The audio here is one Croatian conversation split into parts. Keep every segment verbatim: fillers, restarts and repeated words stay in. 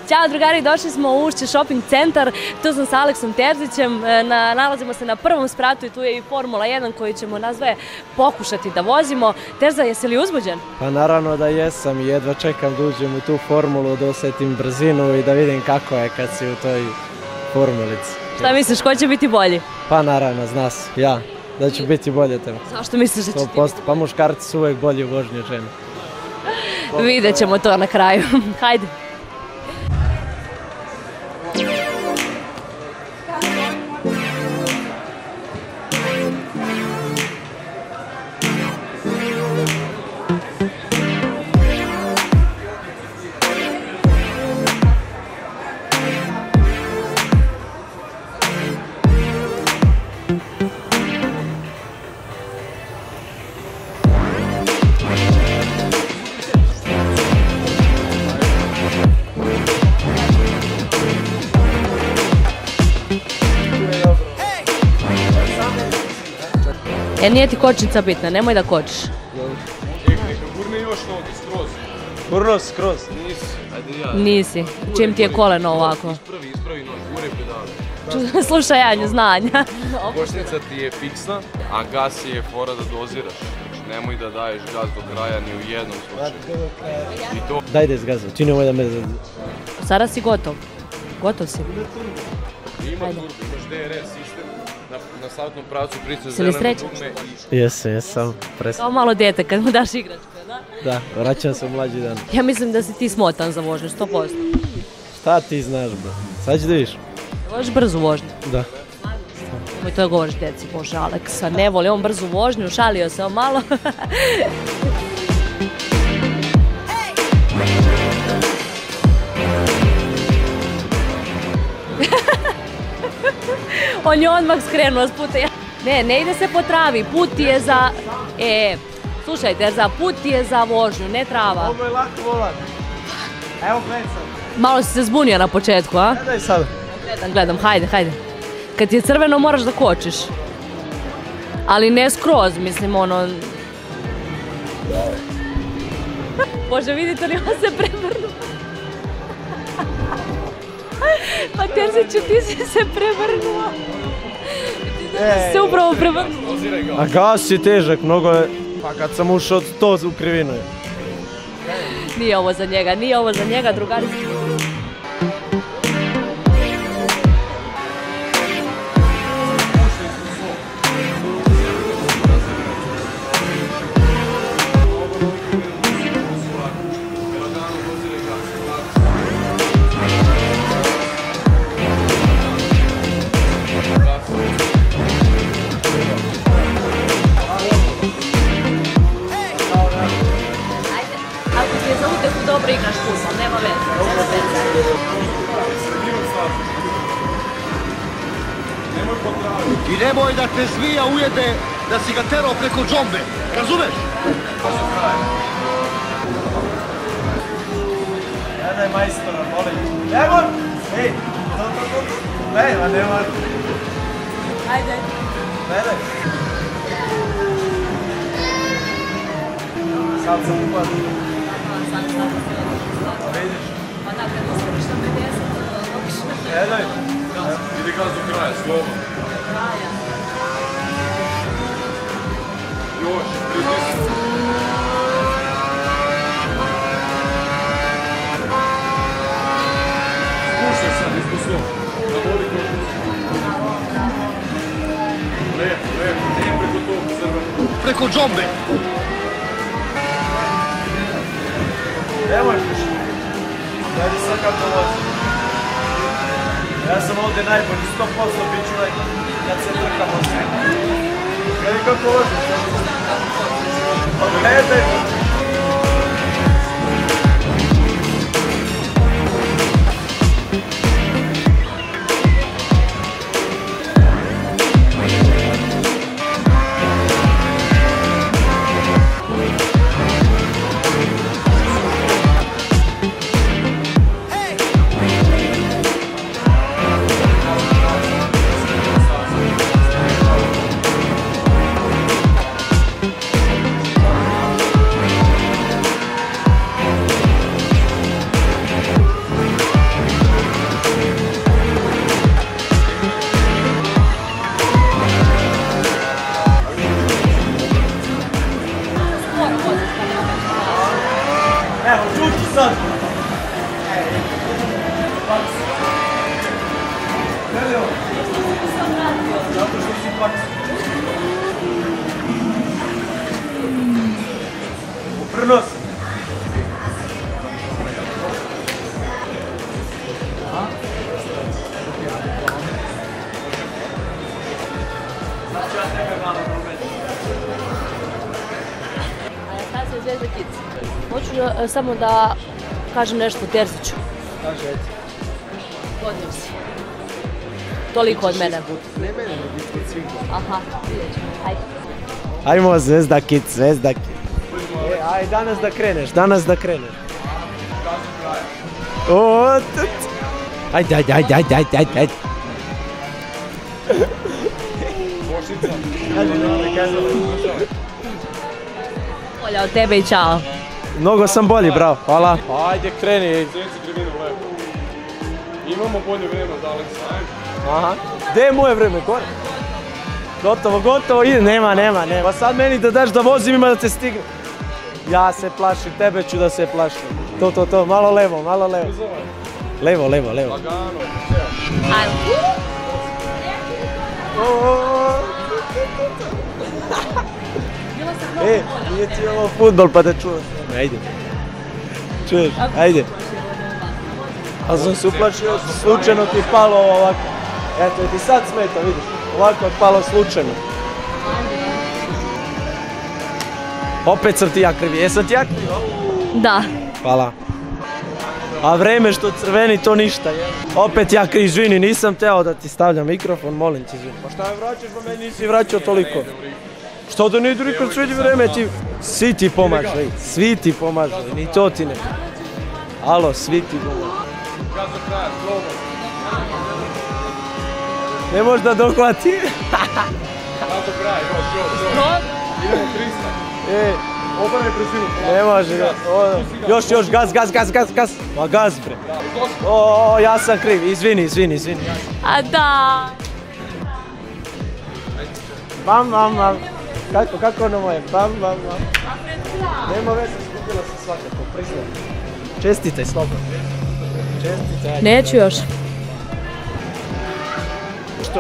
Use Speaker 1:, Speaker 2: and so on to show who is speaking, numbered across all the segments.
Speaker 1: Ćao drugari, došli smo u Ušće shopping centar, tu sam sa Aleksom Terzićem, na, nalazimo se na prvom spratu i tu je i Formula jedan koju ćemo nazve pokušati da vozimo. Terza, jesi li uzbuđen?
Speaker 2: Pa naravno da jesam i jedva čekam da uđem u tu formulu, da osjetim brzinu i da vidim kako je kad si u toj formulici.
Speaker 1: Šta misliš, ko će biti bolji?
Speaker 2: Pa naravno, zna se, ja, da ću biti bolje od tebe.
Speaker 1: Zašto misliš da će ti biti?
Speaker 2: Pa muškarci su uvijek bolji u vožnji od žene.
Speaker 1: Vidjet ćemo to na kraju. Hajde. E, nije ti kočnica bitna, nemoj da kočiš.
Speaker 3: Gurni još nogi, skroz.
Speaker 2: Gurno skroz.
Speaker 3: Nisi, ajde ja.
Speaker 1: Nisi. Čim ti je koleno ovako?
Speaker 3: Ispravi, ispravi nogi, gure pedale.
Speaker 1: Slušaj Janju, znanja.
Speaker 3: Kočnica ti je fiksna, a gas je fora da doziraš. Znači, nemoj da daješ gas do kraja ni u jednom slučaju. I to...
Speaker 2: Daj da izgazam, ti nemoj da me...
Speaker 1: Sada si gotov. Gotov si.
Speaker 3: Imaš turbo, imaš D R S sistem. Na, na saltnom pravcu pricu
Speaker 1: Si li
Speaker 3: zeleno
Speaker 1: srećan?
Speaker 3: dugme i...
Speaker 2: Jesam, jesam, presno.
Speaker 1: Kao malo dete kad mu daš igračke, da?
Speaker 2: Da, vraćam se u mlađi dan.
Speaker 1: Ja mislim da si ti smotan za vožnju, sto posto.
Speaker 2: Šta ti znaš, bro? Sad ću da vidiš.
Speaker 1: Vožiš brzu vožnju.
Speaker 2: Da.
Speaker 1: Nemoj to govoriš deci, bože Aleksa, ne voli on brzu vožnju, šalio se on malo. On je odmah skrenuo s puta. Ne, ne ide se po travi, put je za... E, slušajte, za put je za vožnju, ne trava.
Speaker 2: Ovo je lako volan. Evo gledaj sad.
Speaker 1: Malo si se zbunio na početku, a?
Speaker 2: Gledaj sad.
Speaker 1: Gledam, gledam, hajde, hajde. Kad ti je crveno moraš da kočiš. Ali ne skroz, mislim, ono... Bože, vidite li, on se prevrnuo. Pa Terziću, ti si se prevrnuo. Ti se upravo prevrnuo.
Speaker 2: A gas je težak, mnogo je... Pa kad sam ušao to u krivinu je.
Speaker 1: Nije ovo za njega, nije ovo za njega, drugari. Dobro igraš fudbal, nema veze, nema veze.
Speaker 4: I nemoj da te zmija ujede da si ga terao preko džombe, razumeš?
Speaker 2: Gledaj majstora, molim. Nemoj! Ej, to, to, to. Nema, nemoj.
Speaker 1: Ajde.
Speaker 2: Gledaj. Sad sam upadao.
Speaker 1: Pa da, kad ostaviš na pedeset, obično.
Speaker 2: Gledaj.
Speaker 3: Ide gas do kraja, slobodno.
Speaker 1: Do kraja.
Speaker 3: Još, pritisni. Spuštaj sad ispod slova. Da voli kroz. Lepo, lepo, nije preko tog crvenog.
Speaker 4: Preko džombe.
Speaker 2: Nemoj piši. Gledaj sad kako vozi. Ja sam ovdje najbolji, sto posto bit ću uvijek kad se trkamo sve. Gledaj kako vozi. Gledaj. Zato što si faksu. Uprno se.
Speaker 1: Anastasija Zvezda Kids. Hoću uh, samo da kažem nešto o Terziću.
Speaker 5: Kaže, eto.
Speaker 1: Gotov si. Toliko od mene.
Speaker 5: Ne mene, ne biti od svih.
Speaker 1: Aha, vidjet ćemo. Hajde.
Speaker 5: Ajmo, Zvezda Kids, Zvezda Kids. E, aj, danas da kreneš, danas da kreneš. O, tut. Ajde, ajde, ajde, ajde, ajde, ajde, ajde. Kaži, ne, kaži.
Speaker 1: Bolja od tebe i čao.
Speaker 5: Mnogo sam bolji, bravo, hvala. Ajde, kreni.
Speaker 3: Sjenci krivinu lepo. Imamo bolje vrijeme od Aleksa.
Speaker 5: Aha. Gdje je moje vrijeme, gore? Gotovo, gotovo, ide, nema, nema, nema. Pa sad meni da daš da vozim, ima da te stigne. Ja se plašim, tebe ću da se plašim. To, to, to, malo levo, malo levo. Levo, levo, levo.
Speaker 3: Lagano.
Speaker 1: Ajmo.
Speaker 5: E, nije ti ovo futbol pa da čuvaš. Ajde. Čuješ, ajde. A sam se uplašio, slučajno ti palo ovako. Eto, ti sad smeta, vidiš. Ovako je palo slučajno. Opet sam ti ja krivi, jesam ti ja krivi?
Speaker 1: Da.
Speaker 5: Hvala. A vreme što crveni to ništa, je. Opet ja kriv, izvini, nisam teo da ti stavljam mikrofon, molim ti izvini. Pa šta me vraćaš, pa meni nisi vraćao toliko. Što da ne idu nikad sve vreme ti... Svi ti pomažu, ej, svi ti pomažu, ni to ti ne. Alo, svi ti pomažu.
Speaker 3: Gaz do kraja, slovo.
Speaker 5: Ne možda dohvati.
Speaker 3: Gaz do kraja, još, još, još. Idemo trista.
Speaker 5: E,
Speaker 3: Obrne brzinu.
Speaker 5: ne može, o, još, još, gaz, gaz, gaz, gaz, gaz. Ma gaz, bre. O, ja sam kriv, izvini, izvini, izvini.
Speaker 1: A da.
Speaker 5: Mam, mam, mam. Kako, kako ono moje? Mam, mam, mam. Nema veze, skupila se svakako, priznam. Čestitaj, slobodno. Čestitaj.
Speaker 1: Neću još.
Speaker 5: Što?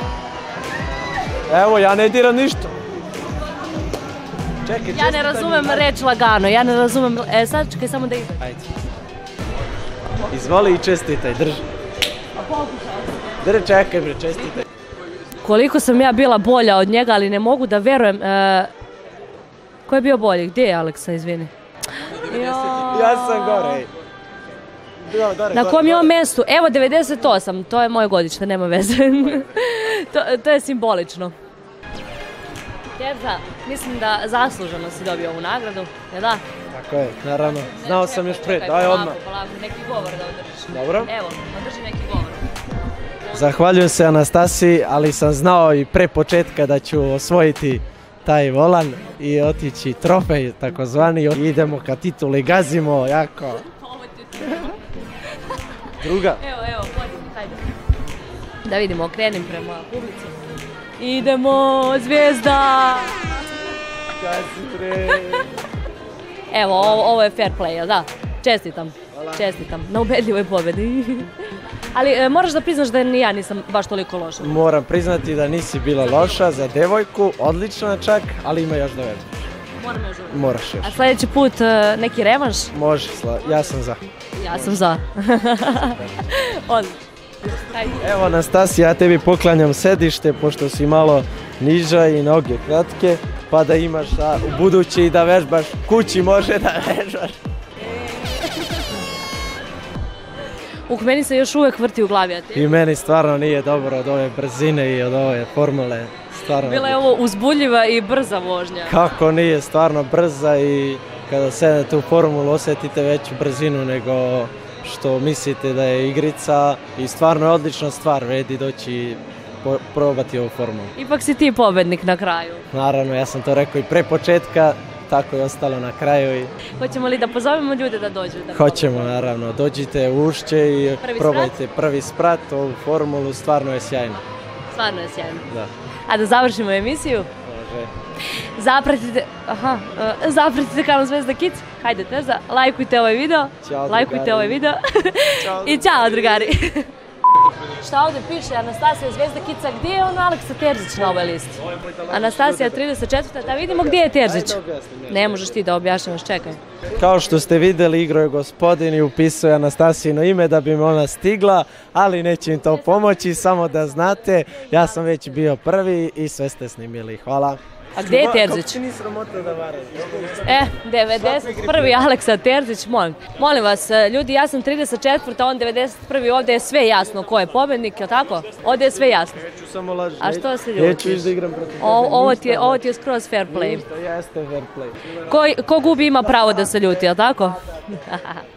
Speaker 5: Evo, ja ne diram ništa. Čekaj,
Speaker 1: Ja ne razumem reč lagano, ja ne razumem... E, sad čekaj samo da ide.
Speaker 5: Ajde. Izvoli i čestitaj, drži. Drži, čekaj bre, čestitaj.
Speaker 1: Koliko sam ja bila bolja od njega, ali ne mogu da verujem... E, ko je bio bolji? Gdje je Aleksa, izvini?
Speaker 5: Ja sam gore, ej.
Speaker 1: Na kom je on mjestu? Evo, devedeset osam, to je moje godište, nema veze. to, to je simbolično. Terza, mislim da zasluženo si dobio ovu nagradu, jel da?
Speaker 5: Tako je, naravno. Znao sam još pred,
Speaker 1: Čekaj,
Speaker 5: daj
Speaker 1: polako,
Speaker 5: odmah.
Speaker 1: polako, neki govor da održiš.
Speaker 5: Dobro.
Speaker 1: Evo, održi neki govor.
Speaker 5: Zahvaljujem se Anastasiji, ali sam znao i pre početka da ću osvojiti taj volan i otići trofej, takozvani. Idemo ka tituli, gazimo, jako. Druga.
Speaker 1: Evo, evo, pođi, hajde. Da vidimo, okrenim prema publici. Idemo, Zvijezda!
Speaker 5: Kazi bre.
Speaker 1: Evo, ovo, ovo je fair play, jel da? Čestitam, čestitam, na ubedljivoj pobjedi. Ali e, moraš da priznaš da ni ja nisam baš toliko loša.
Speaker 5: Moram priznati da nisi bila loša za devojku, odlična čak, ali ima još da vežbaš.
Speaker 1: Moram još dobro.
Speaker 5: Moraš još.
Speaker 1: A sljedeći put e, neki revanš?
Speaker 5: Može, Sla- ja sam za.
Speaker 1: Ja sam za. Odlično. Hajde.
Speaker 5: Evo Anastasija, ja tebi poklanjam sedište, pošto si malo niža i noge kratke, pa da imaš a, u budući da vežbaš, kući može da vežbaš.
Speaker 1: Uh, meni se još uvijek vrti u glavi, a ti?
Speaker 5: I meni stvarno nije dobro od ove brzine i od ove formule. Stvarno.
Speaker 1: Bila je ovo uzbuljiva i brza vožnja.
Speaker 5: Kako nije, stvarno brza i kada sedete u formulu osjetite veću brzinu nego što mislite da je igrica i stvarno je odlična stvar, vredi doći po- probati ovu formulu.
Speaker 1: Ipak si ti pobednik na kraju.
Speaker 5: Naravno, ja sam to rekao i pre početka, tako je ostalo na kraju i
Speaker 1: Hoćemo li da pozovemo ljude da dođu? Da
Speaker 5: hoćemo naravno, dođite u Ušće i
Speaker 1: Prvi
Speaker 5: probajte prvi sprat, ovu formulu, stvarno je sjajno.
Speaker 1: Stvarno je sjajno.
Speaker 5: Da.
Speaker 1: A da završimo emisiju?
Speaker 5: Može.
Speaker 1: Zapratite, aha, uh, zapratite kanal Zvezda Kids. Hajde Terza, lajkujte ovaj video.
Speaker 5: Ćao,
Speaker 1: lajkujte
Speaker 5: drugari.
Speaker 1: ovaj video.
Speaker 5: Ćao,
Speaker 1: I ćao drugari. Šta ovdje piše Anastasija Zvezda Kica, gdje je ono Aleksa Terzić na ovoj listi? Anastasija trideset četvrta, da vidimo gdje je Terzić. Ne možeš ti da objašnjavaš, čekaj.
Speaker 5: Kao što ste vidjeli, igro je gospodin i upisuje Anastasijino ime da bi me ona stigla, ali neće im to pomoći, samo da znate, ja sam već bio prvi i sve ste snimili. Hvala.
Speaker 1: A gdje je Terzić?
Speaker 5: Kako ti nisi sramota da varaš?
Speaker 1: E, devedeset prvi Aleksa Terzić, molim. Molim vas, ljudi, ja sam trideset četvrta, on devedeset prvi, ovdje je sve jasno ko je pobjednik, je tako? Ovdje je sve jasno.
Speaker 5: Neću samo laži.
Speaker 1: A što se
Speaker 5: Neću
Speaker 1: ljutiš?
Speaker 5: da igram protiv tebe.
Speaker 1: Ovo ti je, ovo ti je skroz fair play.
Speaker 5: Ništa, jeste fair play.
Speaker 1: Ko, ko gubi ima pravo da se ljuti, je tako?